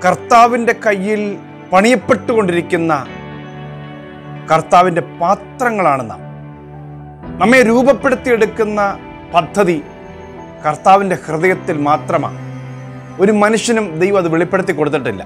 കർത്താവിൻ്റെ കയ്യിൽ പണിയപ്പെട്ടുകൊണ്ടിരിക്കുന്ന കർത്താവിൻ്റെ പാത്രങ്ങളാണ് നാം. നമ്മെ രൂപപ്പെടുത്തിയെടുക്കുന്ന പദ്ധതി കർത്താവിൻ്റെ ഹൃദയത്തിൽ മാത്രമാണ്. ഒരു മനുഷ്യനും ദൈവം അത് വെളിപ്പെടുത്തി കൊടുത്തിട്ടില്ല.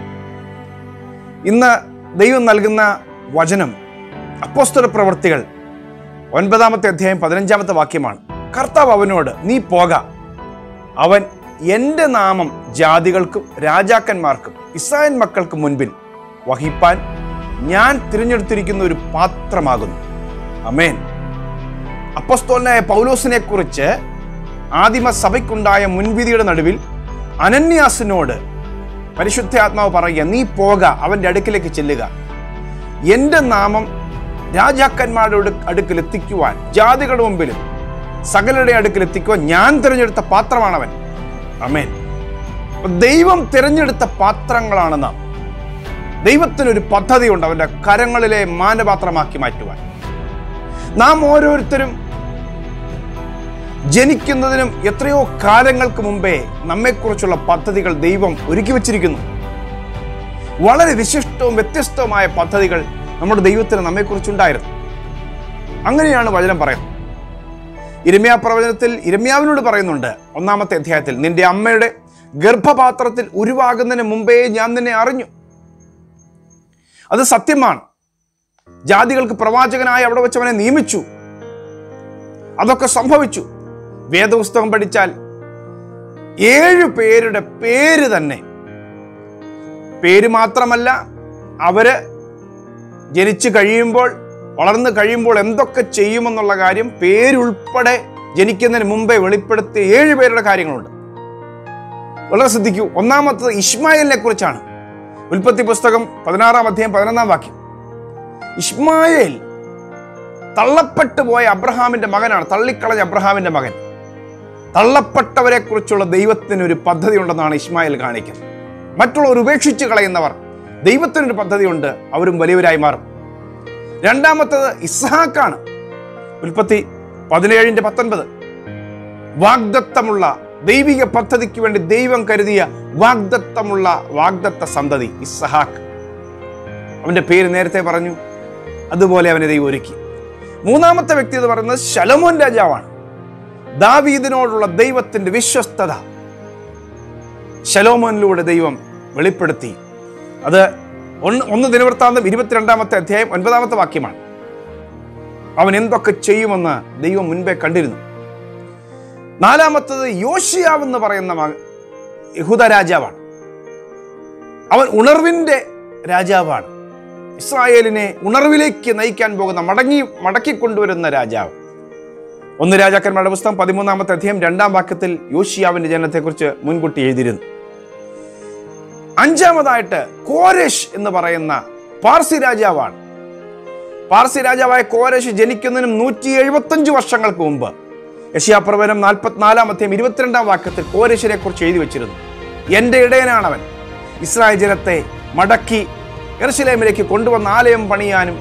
ഇന്ന് ദൈവം നൽകുന്ന വചനം അപ്പോസ്തല പ്രവൃത്തികൾ 9-ാമത്തെ അധ്യായം 15-ാമത്തെ വാക്യമാണ്. കർത്താവ് അവനോട്, നീ പോക, അവൻ എൻ്റെ നാമം ജാതികൾക്കും രാജാക്കന്മാർക്കും ഇസ്രായേൽ മക്കൾക്ക് മുൻപിൽ വഹിപ്പാൻ ഞാൻ തിരഞ്ഞെടുത്തിരിക്കുന്ന ഒരു പാത്രമാകുന്നു. ആമേൻ. അപ്പോസ്തലനായ പൗലോസിനെ കുറിച്ച് ആദിമ സഭയ്ക്കുണ്ടായ മുൻവിധിയുടെ നടുവിൽ അനന്യാസിനോട് പരിശുദ്ധാത്മാവ് പറയുക, നീ പോക, അവൻ്റെ അടുക്കിലേക്ക് ചെല്ലുക, എൻ്റെ നാമം രാജാക്കന്മാരുടെ അടുക്കൽ എത്തിക്കുവാൻ, ജാതികളുടെ മുമ്പിലും സകലരുടെ അടുക്കൽ എത്തിക്കുവാൻ ഞാൻ തിരഞ്ഞെടുത്ത പാത്രമാണവൻ. ആമേൻ. ദൈവം തിരഞ്ഞെടുത്ത പാത്രങ്ങളാണ് നാം. ദൈവത്തിനൊരു പദ്ധതിയുണ്ട് അവൻ്റെ കരങ്ങളിലെ മാനപാത്രമാക്കി മാറ്റുവാൻ. നാം ഓരോരുത്തരും ജനിക്കുന്നതിനും എത്രയോ കാലങ്ങൾക്ക് മുമ്പേ നമ്മെക്കുറിച്ചുള്ള പദ്ധതികൾ ദൈവം ഒരുക്കി വച്ചിരിക്കുന്നു. വളരെ വിശിഷ്ടവും വ്യത്യസ്തവുമായ പദ്ധതികൾ നമ്മുടെ ദൈവത്തിന് നമ്മെക്കുറിച്ചുണ്ടായിരുന്നു. അങ്ങനെയാണ് വചനം പറയുന്നത്. യിരെമ്യാ പ്രവചനത്തിൽ യിരെമ്യാവിനോട് പറയുന്നുണ്ട്, 1-ാമത്തെ അധ്യായത്തിൽ, നിന്റെ അമ്മയുടെ ഗർഭപാത്രത്തിൽ ഉരുവാകുന്നതിന് മുമ്പേ ഞാൻ നിന്നെ അറിഞ്ഞു. അത് സത്യമാണ്. ജാതികൾക്ക് പ്രവാചകനായി അവിടെ വെച്ചവനെ നിയമിച്ചു. അതൊക്കെ സംഭവിച്ചു. വേദപുസ്തകം പഠിച്ചാൽ 7 പേരുടെ പേര് തന്നെ, പേര് മാത്രമല്ല, അവര് ജനിച്ചു കഴിയുമ്പോൾ, വളർന്നു കഴിയുമ്പോൾ എന്തൊക്കെ ചെയ്യുമെന്നുള്ള കാര്യം പേരുൾപ്പെടെ ജനിക്കുന്നതിന് മുമ്പേ വെളിപ്പെടുത്തിയ 7 പേരുടെ കാര്യങ്ങളുണ്ട്. വളരെ ശ്രദ്ധിക്കൂ. 1-ാമത്തത് ഇശ്മായേലിനെ കുറിച്ചാണ്. ഉൽപ്പത്തി പുസ്തകം 16-ാം അധ്യായം 11-ാം വാക്യം. ഇശ്മായേൽ തള്ളപ്പെട്ടു പോയ അബ്രഹാമിന്റെ മകനാണ്, തള്ളിക്കളഞ്ഞ അബ്രഹാമിന്റെ മകൻ. തള്ളപ്പെട്ടവരെ കുറിച്ചുള്ള ദൈവത്തിന് ഒരു പദ്ധതി ഉണ്ടെന്നാണ് ഇശ്മായേൽ കാണിക്കുന്നത്. മറ്റുള്ളവർ ഉപേക്ഷിച്ച് കളയുന്നവർ, ദൈവത്തിനൊരു പദ്ധതിയുണ്ട്, അവരും വലിയവരായി മാറും. 2-ാമത്തത് ഇസ്ഹാക്കാണ്. ഉൽപ്പത്തി 17-19. വാഗ്ദത്തമുള്ള ദൈവിക പദ്ധതിക്ക് വേണ്ടി ദൈവം കരുതിയ വാഗ്ദത്ത സന്തതി ഇസ്ഹാക്ക്. അവന്റെ പേര് നേരത്തെ പറഞ്ഞു, അതുപോലെ അവനെ ദൈവം ഒരുക്കി. 3-ാമത്തെ വ്യക്തി എന്ന് പറയുന്നത് ശലോമോൻ രാജാവാണ്. ദാവീദിനോടുള്ള ദൈവത്തിന്റെ വിശ്വസ്തത ശലോമോനിലൂടെ ദൈവം വെളിപ്പെടുത്തി. അത് 1 ദിനവൃത്താന്തം 22-ാമത്തെ അധ്യായം 9-ാമത്തെ വാക്യമാണ്. അവൻ എന്തൊക്കെ ചെയ്യുമെന്ന് ദൈവം മുൻപേ കണ്ടിരുന്നു. 4-ാമത്തത് യോശിയാവ് എന്ന് പറയുന്ന യഹൂദ രാജാവാണ്. അവൻ ഉണർവിന്റെ രാജാവാണ്. ഇസ്രായേലിനെ ഉണർവിലേക്ക് നയിക്കാൻ പോകുന്ന, മടക്കിക്കൊണ്ടുവരുന്ന രാജാവ്. 1 രാജാക്കന്മാരുടെ പുസ്തകം 13-ാമത്തെ അധ്യായം 2-ാം വാക്യത്തിൽ യോശിയാവിന്റെ ജനനത്തെക്കുറിച്ച് മുൻകൂട്ടി എഴുതിയിരുന്നു. 5-ാമതായിട്ട് കോരേഷ് എന്ന് പറയുന്ന പാർസി രാജാവാണ്. പാർസി രാജാവായ കോരേഷ് ജനിക്കുന്നതിനും 175 വർഷങ്ങൾക്ക് മുമ്പ് യെശയ്യാപ്രവചനം 44-ാം അധ്യായം 22-ാം വാക്യത്തിൽ കോരേഷിനെ കുറിച്ച് എഴുതി വെച്ചിരുന്നു. എൻ്റെ ഇടയനാണവൻ, ഇസ്രായേൽ ജനത്തെ മടക്കി യെരൂശലേമിലേക്ക് കൊണ്ടുവന്ന് ആലയം പണിയാനും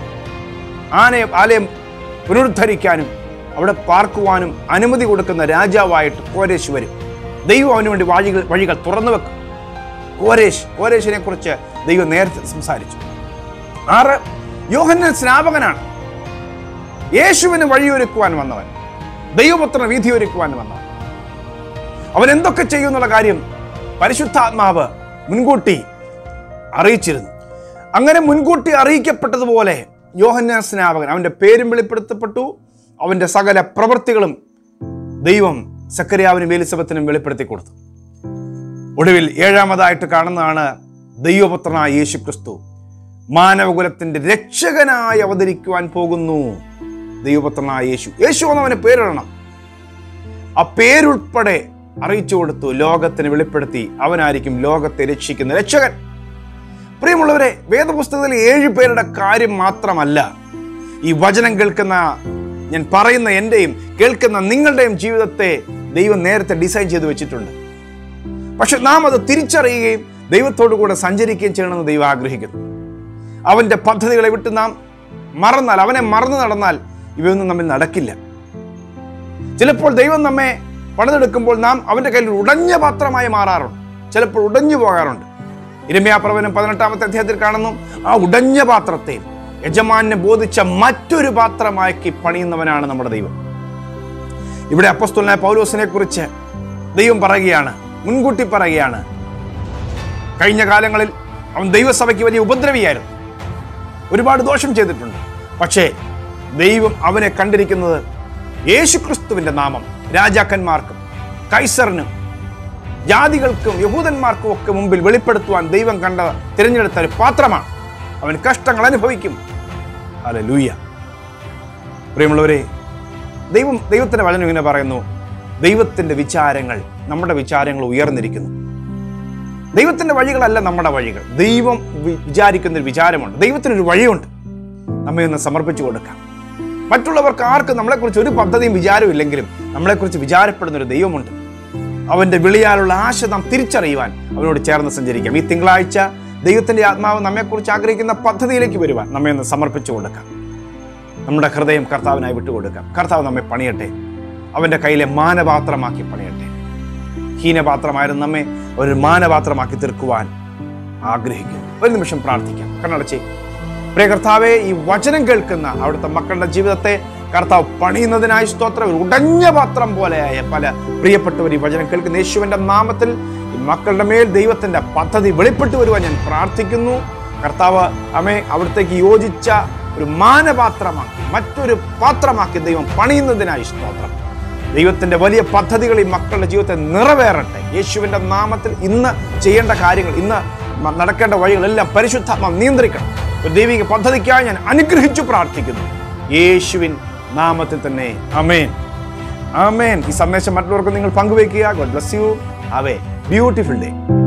ആലയം പുനരുദ്ധരിക്കാനും അവിടെ പാർക്കുവാനും അനുമതി കൊടുക്കുന്ന രാജാവായിട്ട് കോരേഷ് വരും. ദൈവം അവന് വേണ്ടി വഴികൾ തുറന്നു വെക്കും. കോരേഷിനെ കുറിച്ച് ദൈവം നേരത്തെ സംസാരിച്ചു. 6 യോഹന്നാൻ സ്നാപകനാണ്. യേശുവിന് വഴിയൊരുക്കുവാൻ വന്നവൻ, ദൈവപുത്രന് വീഥിയൊരുക്കുവാൻ വന്നവൻ. അവൻ എന്തൊക്കെ ചെയ്യുമെന്നുള്ള കാര്യം പരിശുദ്ധാത്മാവ് മുൻകൂട്ടി അറിയിച്ചിരുന്നു. അങ്ങനെ മുൻകൂട്ടി അറിയിക്കപ്പെട്ടതുപോലെ യോഹന്നാൻ സ്നാപകൻ, അവന്റെ പേരും വെളിപ്പെടുത്തപ്പെട്ടു. അവന്റെ സകല പ്രവൃത്തികളും ദൈവം സക്കറിയാവിനും എലിസബത്തിനും വെളിപ്പെടുത്തി കൊടുത്തു. ഒടുവിൽ 7-ാമതായിട്ട് കാണുന്നതാണ് ദൈവപുത്രനായ യേശു ക്രിസ്തു മാനവകുലത്തിന്റെ രക്ഷകനായി അവതരിക്കുവാൻ പോകുന്നു. ദൈവപുത്രനായ യേശു എന്നവന് പേരിടണം. ആ പേരുൾപ്പെടെ അറിയിച്ചു കൊടുത്തു, ലോകത്തിന് വെളിപ്പെടുത്തി. അവനായിരിക്കും ലോകത്തെ രക്ഷിക്കുന്ന രക്ഷകൻ. പ്രിയമുള്ളവരെ, വേദപുസ്തകത്തിൽ 7 പേരുടെ കാര്യം മാത്രമല്ല ഈ വചനം കേൾക്കുന്ന, ഞാൻ പറയുന്ന എൻ്റെയും കേൾക്കുന്ന നിങ്ങളുടെയും ജീവിതത്തെ ദൈവം നേരത്തെ ഡിസൈൻ ചെയ്ത് വെച്ചിട്ടുണ്ട്. പക്ഷെ നാം അത് തിരിച്ചറിയുകയും ദൈവത്തോടു കൂടെ സഞ്ചരിക്കുകയും ചെയ്യണമെന്ന് ദൈവം ആഗ്രഹിക്കുന്നു. അവൻ്റെ പദ്ധതികളെ വിട്ട് നാം മറന്നാൽ, അവനെ മറന്നു നടന്നാൽ ഇവയൊന്നും നമ്മിൽ നടക്കില്ല. ചിലപ്പോൾ ദൈവം നമ്മെ പണിതെടുക്കുമ്പോൾ നാം അവൻ്റെ കയ്യിൽ ഉടഞ്ഞ പാത്രമായി മാറാറുണ്ട്, ചിലപ്പോൾ ഉടഞ്ഞു പോകാറുണ്ട്. യിരെമ്യാ പ്രവചനം 18-ാമത്തെ അധ്യായത്തിൽ കാണുന്നു, ആ ഉടഞ്ഞ പാത്രത്തെ യജമാനെ ബോധിച്ച മറ്റൊരു പാത്രമാക്കി പണിയുന്നവനാണ് നമ്മുടെ ദൈവം. ഇവിടെ അപ്പോസ്തലനായ പൗലോസിനെ കുറിച്ച് ദൈവം പറയുകയാണ്, മുൻകൂട്ടി പറയുകയാണ്, കഴിഞ്ഞ കാലങ്ങളിൽ അവൻ ദൈവസഭയ്ക്ക് വലിയ ഉപദ്രവിയായിരുന്നു, ഒരുപാട് ദോഷം ചെയ്തിട്ടുണ്ട്. പക്ഷേ ദൈവം അവനെ കണ്ടിരിക്കുന്നത് യേശുക്രിസ്തുവിന്റെ നാമം രാജാക്കന്മാർക്കും കൈസറിനും ജാതികൾക്കും യഹൂദന്മാർക്കും ഒക്കെ മുമ്പിൽ വെളിപ്പെടുത്തുവാൻ ദൈവം തിരഞ്ഞെടുത്ത ഒരു പാത്രമാണ്. അവൻ കഷ്ടങ്ങൾ അനുഭവിക്കും. ഹല്ലേലൂയ. പ്രിയമുള്ളവരെ, ദൈവത്തിന്റെ വചനം ഇങ്ങനെ പറയുന്നു, ദൈവത്തിന്റെ വിചാരങ്ങൾ നമ്മുടെ വിചാരങ്ങൾ ഉയർന്നിരിക്കുന്നു. ദൈവത്തിന്റെ വഴികളല്ല നമ്മുടെ വഴികൾ. ദൈവം വിചാരിക്കുന്നൊരു വിചാരമുണ്ട്, ദൈവത്തിനൊരു വഴിയുണ്ട്. നമ്മെ ഒന്ന് സമർപ്പിച്ചു കൊടുക്കാം. മറ്റുള്ളവർക്ക് ആർക്കും നമ്മളെക്കുറിച്ച് ഒരു പദ്ധതിയും വിചാരവും ഇല്ലെങ്കിലും നമ്മളെക്കുറിച്ച് വിചാരപ്പെടുന്നൊരു ദൈവമുണ്ട്. അവന്റെ വിളിയാലുള്ള ആശ നാം തിരിച്ചറിയുവാൻ അവനോട് ചേർന്ന് സഞ്ചരിക്കാം. ഈ തിങ്കളാഴ്ച ദൈവത്തിന്റെ ആത്മാവ് നമ്മെക്കുറിച്ച് ആഗ്രഹിക്കുന്ന പദ്ധതിയിലേക്ക് വരുവാൻ നമ്മെ ഒന്ന് സമർപ്പിച്ചു കൊടുക്കാം. നമ്മുടെ ഹൃദയം കർത്താവിനായി വിട്ടുകൊടുക്കാം. കർത്താവ് നമ്മെ പണിയട്ടെ, അവന്റെ കയ്യിലെ മാനപാത്രമാക്കി പണിയട്ടെ. ഹീനപാത്രമായിരുന്നു നമ്മെ ഒരു മാനപാത്രമാക്കി തീർക്കുവാൻ ആഗ്രഹിക്കുന്നു. ഒരു നിമിഷം പ്രാർത്ഥിക്കാം. കണ്ണടച്ചേ. പ്രിയ കർത്താവെ, ഈ വചനം കേൾക്കുന്ന അവിടുത്തെ മക്കളുടെ ജീവിതത്തെ കർത്താവ് പണിയുന്നതിനായി സ്തോത്രം. ഉടഞ്ഞ പാത്രം പോലെയായ പല പ്രിയപ്പെട്ടവർ ഈ വചനം കേൾക്കുന്ന യേശുവിന്റെ നാമത്തിൽ ഈ മക്കളുടെ മേൽ ദൈവത്തിന്റെ പദ്ധതി വെളിപ്പെട്ടു വരുവാൻ ഞാൻ പ്രാർത്ഥിക്കുന്നു. കർത്താവ് അമ്മേ അവിടത്തേക്ക് യോജിച്ച ഒരു മാനപാത്രമാക്കി, മറ്റൊരു പാത്രമാക്കി ദൈവം പണിയുന്നതിനായി സ്തോത്രം. ദൈവത്തിന്റെ വലിയ പദ്ധതികൾ ഈ മക്കളുടെ ജീവിതത്തെ നിറവേറട്ടെ. യേശുവിന്റെ നാമത്തിൽ ഇന്ന് ചെയ്യേണ്ട കാര്യങ്ങൾ, ഇന്ന് നടക്കേണ്ട വഴികളെല്ലാം പരിശുദ്ധാത്മാവ് നിയന്ത്രിക്കണം. ഒരു ദൈവിക പദ്ധതിക്കായി ഞാൻ അനുഗ്രഹിച്ചു പ്രാർത്ഥിക്കുന്നു, യേശുവിൻ നാമത്തിൽ തന്നെ. ആമേൻ, ആമേൻ. ഈ സന്ദേശം മറ്റുള്ളവർക്ക് നിങ്ങൾ പങ്കുവയ്ക്കുക. God bless you. Have a beautiful day.